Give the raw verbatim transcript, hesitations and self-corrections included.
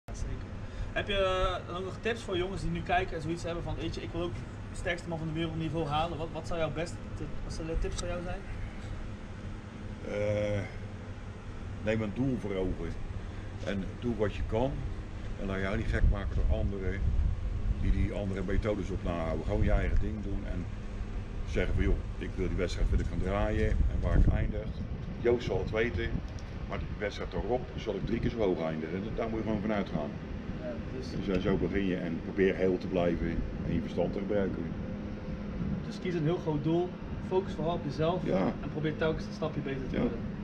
Zeker. Heb je dan ook nog tips voor jongens die nu kijken en zoiets hebben van, weet je, ik wil ook het sterkste man van de wereld niveau halen. Wat, wat zou jouw beste wat zou de tips voor jou zijn? Uh, neem een doel voor ogen en doe wat je kan en laat jou niet gek maken door anderen die die andere methodes op nahouden. Gewoon je eigen ding doen en zeggen van joh, ik wil die wedstrijd wil ik gaan draaien en waar ik eindig. Joost zal het weten, maar de wedstrijd erop zal ik drie keer zo hoog eindigen. Daar moet je gewoon vanuit gaan. Ja, dus... Dus zo begin je en probeer heel te blijven en je verstand te gebruiken. Dus kies een heel groot doel, focus vooral op jezelf ja. en probeer telkens een stapje beter te ja. worden.